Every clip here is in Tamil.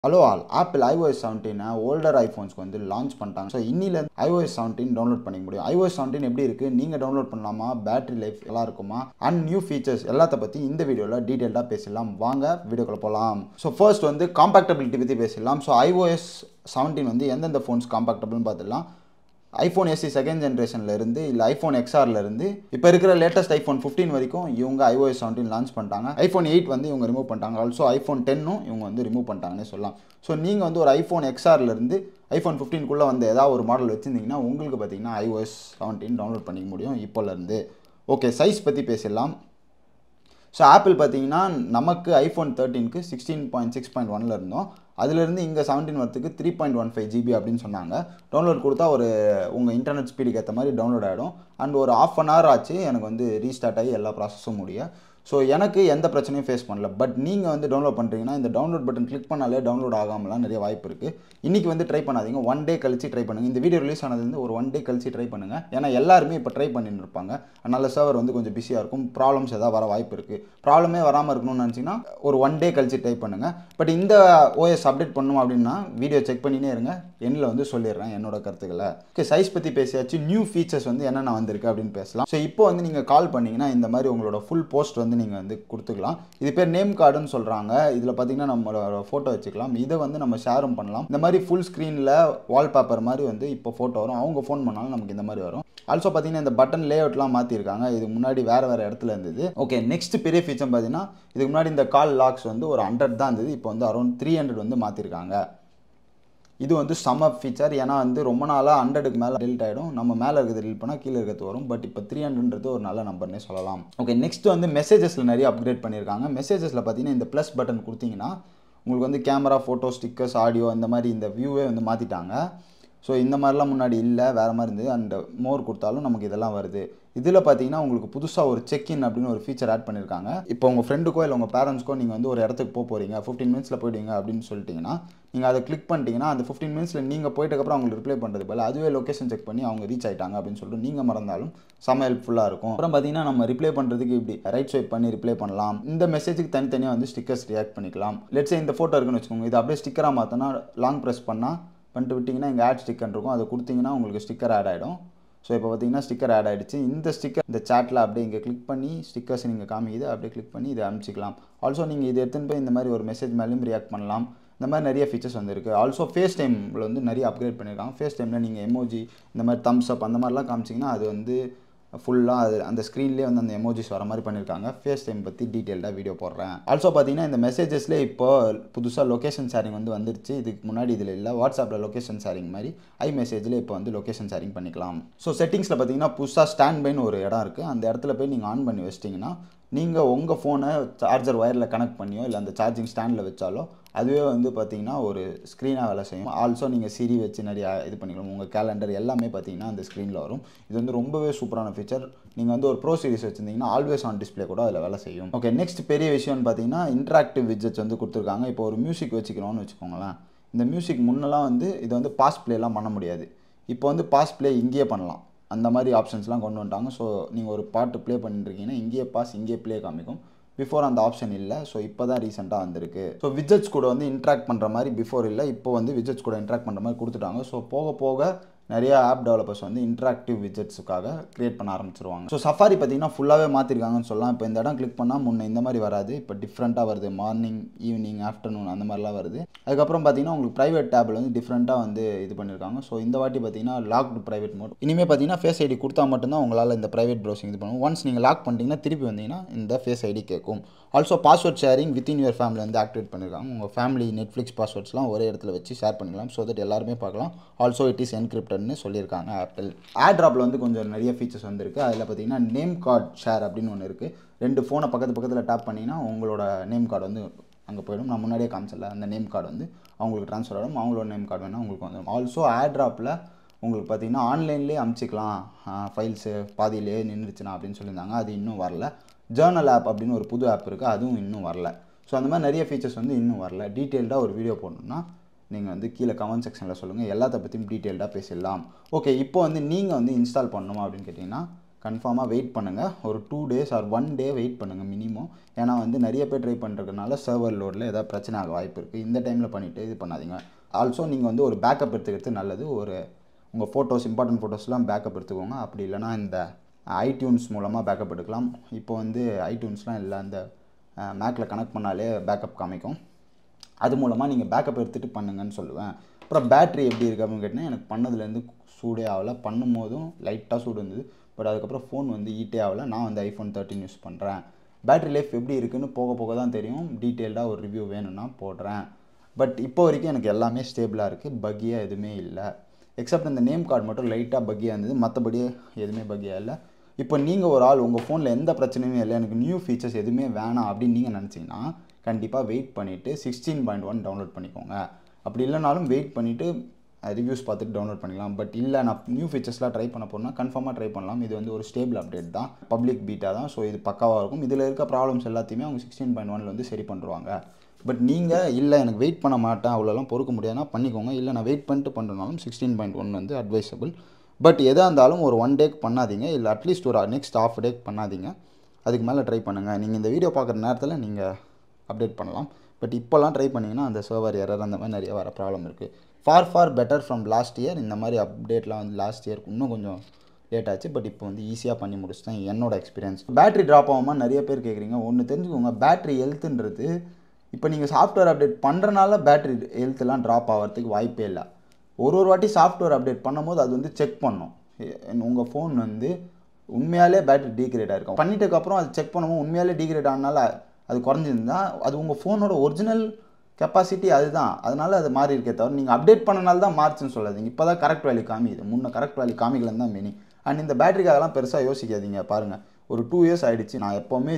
Hello all, Apple iOS 17 older iPhones வந்து லான்ச் பண்ணிட்டாங்க. ஸோ இன்னில iOS 17 டவுன்லோட் பண்ணிக்க முடியும். iOS 17 எப்படி இருக்கு, நீங்க டவுன்லோட் பண்ணலாமா, பேட்டரி லைஃப் நல்லா இருக்குமா, அண்ட் நியூ ஃபீச்சர்ஸ் எல்லாத்த பத்தி இந்த வீடியோல டீடைலா பேசலாம். வாங்க வீடியோக்குள்ள போலாம். ஸோ ஃபர்ஸ்ட் வந்து காம்பாக்டபிலிட்டி பத்தி பேசலாம். ஸோ iOS 17 வந்து எந்தெந்த ஃபோன்ஸ் காம்பாக்டபிள்னு பார்த்துடலாம். ஐஃபோன் SE செகண்ட் ஜென்ரேஷன்ல இருந்து இல்லை ஐஃபோன் XRல இருந்து இப்போ இருக்கிற லேட்டஸ்ட் ஐஃபோன் 15 வரைக்கும் இவங்க iOS 17 லான்ச் பண்ணிட்டாங்க. ஐஃபோன் 8 வந்து இவங்க ரிமூவ் பண்ணிட்டாங்க. ஆல்சோ ஐஃபோன் 10ம் இவங்க வந்து ரிமூவ் பண்ணிட்டாங்கன்னு சொல்லலாம். ஸோ நீங்கள் வந்து ஒரு ஐஃபோன் XRல இருந்து ஐஃபோன் 15குள்ளே வந்து ஏதாவது ஒரு மாடல் வச்சுருந்தீங்கன்னா உங்களுக்கு பார்த்தீங்கன்னா iOS 17 டவுன்லோட் பண்ணிக்க முடியும் இப்போலேருந்து. ஓகே, சைஸ் பற்றி பேசிடலாம். ஸோ ஆப்பிள் பார்த்தீங்கன்னா நமக்கு ஐஃபோன் 13க்கு 16.6.1 இருந்தோம். அதிலிருந்து இங்கே 17 வரத்துக்கு 3.15 GB அப்படின்னு சொன்னாங்க. டவுன்லோட் கொடுத்தா ஒரு உங்கள் இன்டர்நெட் ஸ்பீடுக்கு ஏற்ற மாதிரி டவுன்லோட் ஆகிடும். அண்ட் ஒரு ½ அன் ஹவர் ஆச்சு எனக்கு வந்து ரீஸ்டார்ட் ஆகி எல்லா ப்ராசஸும் முடிய. ஸோ எனக்கு எந்த பிரச்சனையும் ஃபேஸ் பண்ணல. பட் நீங்கள் வந்து டவுன்லோட் பண்ணுறீங்கன்னா இந்த டவுன்லோட் பட்டன் கிளிக் பண்ணாலே டவுன்லோட் ஆகாமலாம் நிறைய வாய்ப்பு இருக்குது. இன்றைக்கி வந்து ட்ரை பண்ணாதீங்க, 1 டே கழிச்சு ட்ரை பண்ணுங்கள். இந்த வீடியோ ரிலீஸ் ஆனதுலேருந்து ஒரு 1 டே கழிச்சு ட்ரை பண்ணுங்கள். ஏன்னா எல்லாருமே இப்போ ட்ரை பண்ணிட்டு இருப்பாங்க. அதனால் சர்வர் வந்து கொஞ்சம் பிஸியாக இருக்கும், ப்ராப்ளம்ஸ் எதாவது வர வாய்ப்பு இருக்குது. ப்ராப்ளமே வராமல் இருக்கணும்னு நினச்சிங்கன்னா ஒரு 1 டே கழிச்சு ட்ரை பண்ணுங்கள். பட் இந்த OS அப்டேட் பண்ணணும் அப்படின்னா வீடியோ செக் பண்ணினே இருங்க, எண்ணில் வந்து சொல்லிடுறேன் என்னோட கருத்துக்களை. ஓகே, சைஸ் பற்றி பேசியாச்சு. நியூ ஃபீச்சர்ஸ் வந்து என்னென்ன வந்திருக்கு அப்படின்னு பேசலாம். ஸோ இப்போ வந்து நீங்கள் கால் பண்ணிங்கன்னா இந்த மாதிரி உங்களோட ஃபுல் போஸ்ட் வந்து நீங்கள் வந்து கொடுத்துக்கலாம். இது பேர் நேம் கார்டுன்னு சொல்கிறாங்க. இதில் பார்த்தீங்கன்னா நம்மளோட ஃபோட்டோ வச்சுக்கலாம். இதை வந்து நம்ம ஷேரும் பண்ணலாம். இந்த மாதிரி ஃபுல் ஸ்க்ரீனில் வால்பேப்பர் மாதிரி வந்து இப்போ ஃபோட்டோ வரும். அவங்க ஃபோன் பண்ணாலும் நமக்கு இந்த மாதிரி வரும். ஆல்சோ பார்த்தீங்கன்னா இந்த பட்டன் லே அவுட்லாம் மாற்றிருக்காங்க. இது முன்னாடி வேறு இடத்துல இருந்தது. ஓகே, நெக்ஸ்ட் பெரிய ஃபீச்சர் பார்த்தீங்கன்னா இதுக்கு முன்னாடி இந்த கால் லாக்ஸ் வந்து ஒரு 100 தான் இருந்தது. இப்போ வந்து அரௌண்ட் 300 வந்து மாற்றிருக்காங்க. இது வந்து செம்ம ஃபீச்சர். ஏன்னா வந்து ரொம்ப நாளாக 100க்கு மேலே டெலிட் ஆகிடும். நம்ம மேலே இருக்கிறது டெலிட் பண்ணால் கீழே இருக்கிறது வரும். பட் இப்போ 300ன்றது ஒரு நல்ல நம்பர்னே சொல்லலாம். ஓகே, நெக்ஸ்ட் வந்து மெசேஜஸில் நிறைய அப்கிரேட் பண்ணியிருக்காங்க. மெசேஜஸில் பார்த்தீங்கன்னா இந்த ப்ளஸ் பட்டன் கொடுத்தீங்கன்னா உங்களுக்கு வந்து கேமரா, ஃபோட்டோ, ஸ்டிக்கர்ஸ், ஆடியோ இந்த மாதிரி இந்த வியூவே வந்து மாற்றிட்டாங்க. ஸோ இந்த மாதிரிலாம் முன்னாடி இல்லை, வேறு மாதிரி இருந்தது. அண்ட் மோர் கொடுத்தாலும் நமக்கு இதெல்லாம் வருது. இதில் பார்த்தீங்கன்னா உங்களுக்கு புதுசாக ஒரு செக்இன் அப்படின்னு ஒரு ஃபீச்சர் ஆட் பண்ணியிருக்காங்க. இப்போ உங்கள் ஃப்ரெண்டுக்கோ இல்லை உங்கள் பேரண்ட்ஸ்க்கோ நீங்கள் வந்து ஒரு இடத்துக்கு போகிறீங்க, 15 மினிட்ஸில் போயிடுவீங்க அப்படின்னு சொல்லிட்டிங்கன்னா நீங்கள் அதை கிளிக் பண்ணிட்டீங்கன்னா அந்த 15 மினிட்ஸில் நீங்கள் போயிட்டதுக்கப்புறம் அவங்களுக்கு ரிப்ளை பண்ணுறது போல அதுவே லொக்கேஷன் செக் பண்ணி அவங்க ரீச் ஆகிட்டாங்க அப்படின்னு சொல்லிட்டு நீங்கள் மறந்தாலும் செம்ம ஹெல்ப்ஃபுல்லாக இருக்கும். அப்புறம் பார்த்தீங்கன்னா நம்ம ரிப்ளை பண்ணுறதுக்கு இப்படி ரைட் ஸ்வைப் பண்ணி ரிப்ளை பண்ணலாம். இந்த மெசேஜுக்கு தனித்தனியாக வந்து ஸ்டிக்கர்ஸ் ரியாக்ட் பண்ணிக்கலாம். லெட்ஸே இந்த ஃபோட்டோ இருக்குன்னு வச்சுக்கோங்க, இது அப்படியே ஸ்டிக்கராக மாற்றினா லாங் ப்ரெஸ் பண்ணிட்டு விட்டிங்கன்னா இங்கே ஆட் ஸ்டிக்கர் இருக்கும். அதை கொடுத்தீங்கன்னா உங்களுக்கு ஸ்டிக்கர் ஆட் ஆகிடும். ஸோ இப்போ பார்த்தீங்கன்னா ஸ்டிக்கர் ஆட் ஆகிடுச்சு. இந்த ஸ்டிக்கர் இந்த சாட்டில் அப்படியே இங்கே கிளிக் பண்ணி ஸ்டிக்கர்ஸ் நீங்கள் காமிக்குது, அப்படியே கிளிக் பண்ணி இதை அனுப்பிச்சிக்கலாம். ஆல்சோ நீங்கள் இதை எடுத்துன்னு போய் இந்த மாதிரி ஒரு மெசேஜ் மேலேயும் ரியாக்ட் பண்ணலாம். இந்த மாதிரி நிறைய ஃபீச்சர்ஸ் வந்துருக்கு. ஆல்சோ ஃபேஸ் டைமில் வந்து நிறைய அப்கிரேட் பண்ணியிருக்காங்க. ஃபேஸ் டைமில் நீங்கள் எமோஜி இந்த மாதிரி தம்ஸ் அப் அந்த மாதிரிலாம் காமிச்சிங்கன்னா அது வந்து ஃபுல்லாக அது அந்த ஸ்க்ரீன்லேயே வந்து அந்த எமோஜிஸ் வர மாதிரி பண்ணியிருக்காங்க. ஃபேஸ் டைம் பற்றி டீட்டெயில்டாக வீடியோ போடுறேன். ஆல்சோ பார்த்தீங்கன்னா இந்த மெசேஜஸ்லேயே இப்போ புதுசாக லொக்கேஷன் ஷேரிங் வந்து வந்துருச்சு. இதுக்கு முன்னாடி இதில் இல்லை. வாட்ஸ்அப்பில் லொக்கேஷன் ஷேரிங் மாதிரி iMessageல இப்போ வந்து லொக்கேஷன் ஷேரிங் பண்ணிக்கலாம். ஸோ செட்டிங்ஸில் பார்த்தீங்கன்னா புதுசாக ஸ்டாண்ட் பைன்னு ஒரு இடம் இருக்குது. அந்த இடத்துல போய் நீங்கள் ஆன் பண்ணி வச்சிட்டிங்கன்னா நீங்கள் உங்கள் ஃபோனை சார்ஜர் ஒயரில் கனெக்ட் பண்ணியோ இல்லை அந்த சார்ஜிங் ஸ்டாண்டில் வச்சாலோ அதுவே வந்து பார்த்தீங்கன்னா ஒரு ஸ்க்ரீனாக வேலை செய்யும். ஆல்சோ நீங்கள் சிரி வச்சு நிறையா இது பண்ணிக்கலாம். உங்கள் கேலண்டர் எல்லாமே பார்த்தீங்கன்னா அந்த ஸ்க்ரீனில் வரும். இது வந்து ரொம்பவே சூப்பரான ஃபீச்சர். நீங்கள் வந்து ஒரு ப்ரோ சீரிஸ் வச்சுருந்தீங்கன்னா ஆல்வேஸ் ஆன் டிஸ்பிளே கூட அதில் வேலை செய்யும். ஓகே, நெக்ஸ்ட் பெரிய விஷயம்னு பார்த்தீங்கன்னா இன்ட்ராக்டிவ் விட்ஜெட்ஸ் வந்து கொடுத்துருக்காங்க. இப்போ ஒரு மியூசிக் வச்சுக்கணும்னு வச்சுக்கோங்களேன். இந்த மியூசிக் முன்னெல்லாம் வந்து இதை வந்து பாஸ் ப்ளேலாம் பண்ண முடியாது. இப்போ வந்து பாஸ் ப்ளே இங்கேயே பண்ணலாம். அந்த மாதிரி ஆப்ஷன்ஸ்லாம் கொண்டு வந்துட்டாங்க. ஸோ நீங்கள் ஒரு பாட்டு ப்ளே பண்ணிட்டுருக்கீங்கன்னா இங்கேயே பாஸ் இங்கேயே ப்ளே காமிக்கும். பிஃபோர் அந்த ஆப்ஷன் இல்லை. ஸோ இப்போ தான் ரீசெண்டாக வந்திருக்கு. ஸோ விட்ஜெட்ஸ் கூட வந்து இன்ட்ராக்ட் பண்ணுற மாதிரி பிஃபோர் இல்லை, இப்போ வந்து விட்ஜெட்ஸ் கூட இன்ட்ராக்ட் பண்ணுற மாதிரி கொடுத்துட்டாங்க. ஸோ போக போக நிறைய ஆப் டெவலப்பர்ஸ் வந்து இன்ட்ராக்டிவ் விட்ஜெட்ஸுக்காக கிரியேட் பண்ண ஆரம்பிச்சிருவாங்க. ஸோ சஃபாரி பார்த்தீங்கன்னா ஃபுல்லாகவே மாற்றிருக்காங்கன்னு சொல்லலாம். இப்போ இந்த இடம் கிளிக் பண்ணால் முன்னே இந்த மாதிரி வராது, இப்போ டிஃப்ரெண்ட்டாக வருது. மார்னிங், ஈவினிங், ஆஃப்டர்நூன் அந்த மாதிரிலாம் வருது. அதுக்கப்புறம் பார்த்தீங்கன்னா உங்களுக்கு ப்ரைவேட் டேபில் வந்து டிஃப்ரெண்ட்டாக வந்து இது பண்ணியிருக்காங்க. ஸோ இந்த வாட்டி பார்த்தீங்கன்னா லாக்டு ப்ரைவேட் மோட். இனிமேல் பார்த்தீங்கன்னா ஃபேஸ் ஐடி கொடுத்தா மட்டும்தான் உங்களால் இந்த ப்ரைவேட் ப்ரௌசிங் இது பண்ணுவோம். ஒன்ஸ் நீங்கள் லாக் பண்ணிட்டீங்கன்னா திருப்பி வந்தீங்கன்னா இந்த ஃபேஸ் ஐடி கேட்கும். Also password sharing within your family வந்து ஆக்டிவேட் பண்ணியிருக்காங்க. உங்கள் ஃபேமிலி நெட்ஃப்ளிக்ஸ் பாஸ்வேர்ட்ஸ்லாம் ஒரே இடத்துல வச்சு ஷேர் பண்ணிக்கலாம். ஸோ தட் எல்லாருமே பார்க்கலாம். ஆல்சோ இட் இஸ் என்கிரிப்டட்னு சொல்லியிருக்காங்க ஆப்பிள். ஏர்ட்ராப்பில் வந்து கொஞ்சம் நிறைய ஃபீச்சர்ஸ் வந்துருக்கு. அதில் பார்த்தீங்கன்னா நேம் கார்டு ஷேர் அப்படின்னு ஒன்று இருக்குது. 2 ஃபோனை பக்கத்தில் டேப் பண்ணிங்கன்னா உங்களோட நேம் கார்டு வந்து அங்கே போயிடும். நான் முன்னாடியே காமிச்சல அந்த நேம் கார்டு வந்து அவங்களுக்கு ட்ரான்ஸ்ஃபர் ஆகும். அவங்களோட நேம் கார்டு வேணால் உங்களுக்கு வந்துடும். ஆல்சோ ஏர்ட்ராப்பில் உங்களுக்கு பார்த்தீங்கன்னா ஆன்லைன்லேயே அமுச்சிக்கலாம் ஃபைல்ஸு பாதியிலே நின்றுச்சுன்னா அப்படின்னு சொல்லியிருந்தாங்க. அது இன்னும் வரல. ஜேர்னல் ஆப் அப்படின்னு ஒரு புது ஆப் இருக்குது, அதுவும் இன்னும் வரல. ஸோ அந்த மாதிரி நிறைய ஃபீச்சர்ஸ் வந்து இன்னும் வரல. டீட்டெயில்டாக ஒரு வீடியோ போடணுன்னா நீங்கள் வந்து கீழே கமெண்ட் செக்ஷனில் சொல்லுங்கள். எல்லாத்த பற்றியும் டீட்டெயில்டாக பேசிடலாம். ஓகே, இப்போ வந்து நீங்கள் வந்து இன்ஸ்டால் பண்ணணுமா அப்படின்னு கேட்டிங்கன்னா கன்ஃபார்மாக வெயிட் பண்ணுங்கள். ஒரு 2 days ஆர் 1 day வெயிட் பண்ணுங்கள் மினிமம். ஏன்னா வந்து நிறைய பேர் ட்ரை பண்ணுறதுனால சர்வர் லோடில் ஏதாவது பிரச்சனை ஆக வாய்ப்பு இருக்குது. இந்த டைமில் பண்ணிவிட்டு இது பண்ணாதீங்க. ஆல்சோ நீங்கள் வந்து ஒரு பேக்கப் எடுத்துக்கிறது நல்லது. ஒரு உங்கள் ஃபோட்டோஸ் இம்பார்ட்டன்ட் ஃபோட்டோஸ்லாம் பேக்கப் எடுத்துக்கோங்க. அப்படி இல்லைனா இந்த ஐடியூன்ஸ் மூலமாக பேக்கப் எடுக்கலாம். இப்போ வந்து ஐடியூன்ஸ்லாம் இல்லை, அந்த மேக்கில் கனெக்ட் பண்ணாலே பேக்கப் காமிக்கும். அது மூலமாக நீங்கள் பேக்கப் எடுத்துகிட்டு பண்ணுங்கன்னு சொல்லுவேன். அப்புறம் பேட்ரி எப்படி இருக்குது அப்படின்னு கேட்டிங்கன்னா, எனக்கு பண்ணதுலேருந்து சூடே ஆகலை. பண்ணும் போதும் லைட்டாக சூடு இருந்தது. பட் அதுக்கப்புறம் ஃபோன் வந்து ஹீட்டே ஆகலை. நான் வந்து iPhone 13 யூஸ் பண்ணுறேன். பேட்ரி லைஃப் எப்படி இருக்குன்னு போக போக தான் தெரியும். டீட்டெயில்டாக ஒரு ரிவ்யூ வேணும்னா போடுறேன். பட் இப்போ வரைக்கும் எனக்கு எல்லாமே ஸ்டேபிளாக இருக்குது. பக்கியாக எதுவுமே இல்லை. எக்ஸப்ட் இந்த நேம் கார்டு மட்டும் லைட்டாக பக்கியாக இருந்தது. மற்றபடி எதுவுமே பக்கியாக இல்லை. இப்போ நீங்கள் ஒரு ஆள் உங்கள் ஃபோனில் எந்த பிரச்சனையுமே இல்லை, எனக்கு நியூ ஃபீச்சர்ஸ் எதுவுமே வேணாம் அப்படின்னு நீங்கள் நினச்சிங்கன்னா கண்டிப்பாக வெயிட் பண்ணிவிட்டு 16.1 டவுன்லோட் பண்ணிக்கோங்க. அப்படி இல்லைனாலும் வெயிட் பண்ணிவிட்டு ரிவ்யூஸ் பார்த்துட்டு டவுன்லோட் பண்ணிக்கலாம். பட் இல்லை நான் நியூ ஃபீச்சர்ஸ்லாம் ட்ரை பண்ண போனால் கன்ஃபார்மாக ட்ரை பண்ணலாம். இது வந்து ஒரு ஸ்டேபிள் அப்டேட் தான், பப்ளிக் பீட்டா தான். ஸோ இது பக்காவாக இருக்கும். இதில் இருக்க ப்ராப்ளம்ஸ் எல்லாத்தையுமே அவங்க 16.1 வந்து சரி பண்ணுவாங்க. பட் நீங்கள் இல்லை எனக்கு வெயிட் பண்ண மாட்டேன், அவ்வளோலாம் பொறுக்க முடியாதுன்னா பண்ணிக்கோங்க. இல்லை நான் வெயிட் பண்ணிட்டு பண்ணுறனாலும் 16.1 வந்து அட்வைசபிள். பட் எதாக இருந்தாலும் ஒரு 1 டேக்கு பண்ணாதீங்க, இல்லை அட்லீஸ்ட் ஒரு நெக்ஸ்ட் ½ டேக்கு பண்ணாதீங்க. அதுக்கு மேலே ட்ரை பண்ணுங்கள். நீங்கள் இந்த வீடியோ பார்க்குற நேரத்தில் நீங்கள் அப்டேட் பண்ணலாம். பட் இப்போலாம் ட்ரை பண்ணிங்கன்னா அந்த சர்வர் எரர் அந்த மாதிரி நிறைய வர ப்ராப்ளம் இருக்குது. Far better from last year. இந்த மாதிரி அப்டேட்லாம் வந்து லாஸ்ட் இயருக்கு இன்னும் கொஞ்சம் லேட் ஆச்சு. பட் இப்போ வந்து ஈஸியாக பண்ணி முடிச்சிட்டேன். என்னோட எக்ஸ்பீரியன்ஸ். பேட்டரி ட்ராப் ஆகாமல் நிறைய பேர் கேட்குறீங்க. ஒன்று தெரிஞ்சுக்கோங்க, பேட்டரி ஹெல்த்துன்றது இப்போ நீங்கள் சாஃப்ட்வேர் அப்டேட் பண்ணுறனால பேட்டரி ஹெல்த்லாம் ட்ராப் ஆகிறதுக்கு வாய்ப்பே இல்லை. ஒரு வாட்டி சாஃப்ட்வேர் அப்டேட் பண்ணும்போது அது வந்து செக் பண்ணும். உங்கள் ஃபோன் வந்து உண்மையாலே பேட்டரி டீக்ரேட் ஆகிருக்கும். பண்ணிட்டதுக்கப்புறம் அது செக் பண்ணும்போது உண்மையாலே டீக்ரேட் ஆனால அது குறைஞ்சிருந்தா அது உங்கள் ஃபோனோட ஒரிஜினல் கெப்பாசிட்டி அதுதான். அதனால் அது மாறி இருக்கே தவிர நீங்கள் அப்டேட் பண்ணனால தான் மாறுச்சுன்னு சொல்லாதீங்க. இப்போ தான் கரெக்ட் வேல்யூ காமிக்குது, முன்னே கரெக்ட் வேல்யூ காமிக்கலன்னு தான் மீனிங். அண்ட் இந்த பேட்டரிக்காகலாம் பெருசாக யோசிக்காதீங்க. பாருங்கள், ஒரு 2 years ஆகிடுச்சு. நான் எப்போவுமே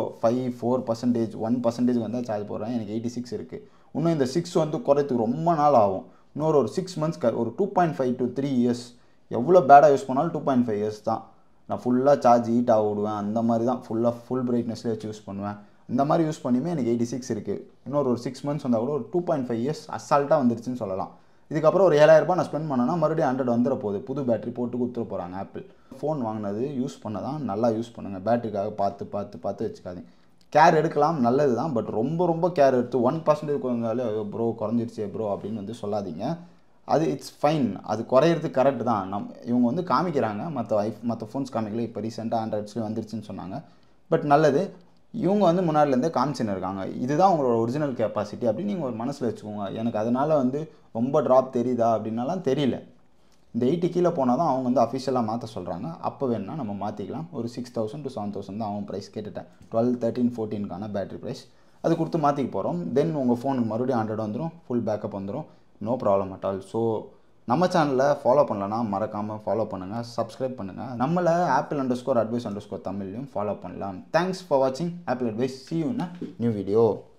0.54%, 1% வந்தால் சார்ஜ் போடுறேன். எனக்கு 86 இருக்குது. இன்னும் இந்த 6 வந்து குறைத்துக்கு ரொம்ப நாள் ஆகும். இன்னொரு 6 months, ஒரு 2.5 to 3 years. எவ்வளோ பேடாக யூஸ் பண்ணாலும் 2.5 years தான். நான் ஃபுல்லாக சார்ஜ் ஹீட் ஆக விடுவேன். அந்த மாதிரி தான் ஃபுல் பிரைட்னஸ்லேயே வச்சு யூஸ் பண்ணுவேன். இந்த மாதிரி யூஸ் பண்ணியுமே எனக்கு 86 இருக்குது. இன்னொரு 6 months வந்தால் கூட ஒரு 2.5 years அசால்ட்டாக வந்துருச்சுன்னு சொல்லலாம். இதுக்கப்புறம் ஒரு 7,000 ரூபாய் நான் ஸ்பெண்ட் பண்ணேன்னா மறுபடியும் 100 வந்துட போகுது. புது பேட்டரி போட்டு கொடுத்துட போகிறாங்க ஆப்பிள். ஃபோன் வாங்கினது யூஸ் பண்ண தான் நல்லா யூஸ் பண்ணுங்கள். பேட்டரிக்காக பார்த்து வச்சுக்காதீங்க. கேர் எடுக்கலாம், நல்லது தான். பட் ரொம்ப கேர் எடுத்து 1% குறைஞ்சாலே ப்ரோ குறைஞ்சிருச்சே ப்ரோ அப்படின்னு வந்து சொல்லாதீங்க. அது இட்ஸ் ஃபைன். அது குறையிறது கரெக்ட் தான். இவங்க வந்து காமிக்கிறாங்க, மற்ற ஃபோன்ஸ் காமிக்கல. இப்போ ரீசெண்டாக ஆண்ட்ராய்ட்ஸ்லேயும் வந்துருச்சுன்னு சொன்னாங்க. பட் நல்லது, இவங்க வந்து முன்னாடிலேருந்தே காமிச்சுன்னு இருக்காங்க. இதுதான் உங்களோட ஒரிஜினல் கெப்பாசிட்டி அப்படின்னு நீங்கள் ஒரு மனசில் வச்சுக்கோங்க. எனக்கு அதனால் வந்து ரொம்ப ட்ராப் தெரியுதா அப்படின்னாலாம் தெரியல. இந்த 80 கீழே போனால் தான் அவங்க வந்து அஃபிஷியலாக மாற்ற சொல்கிறாங்க. அப்போ வேணுன்னா நம்ம மாற்றிக்கலாம். ஒரு 6,000 to 7,000 தான் அவங்க ப்ரைஸ் கேட்டுட்டேன். 12, 13, 14க்கான பேட்டரி ப்ரைஸ் அது கொடுத்து மாற்றிக்க போகிறோம். தென் உங்கள் ஃபோனுக்கு மறுபடியும் 100 வந்துடும், ஃபுல் பேக்கப் வந்துடும். No problem at all. So நம்ம சேனலில் ஃபாலோ பண்ணலன்னா மறக்காமல் ஃபாலோ பண்ணுங்கள், சப்ஸ்கிரைப் பண்ணுங்கள். நம்மளை Apple_advice_தமிழ்லையும் ஃபாலோ பண்ணலாம். தேங்க்ஸ் ஃபார் வாட்சிங் Apple Advice. See you in a new video.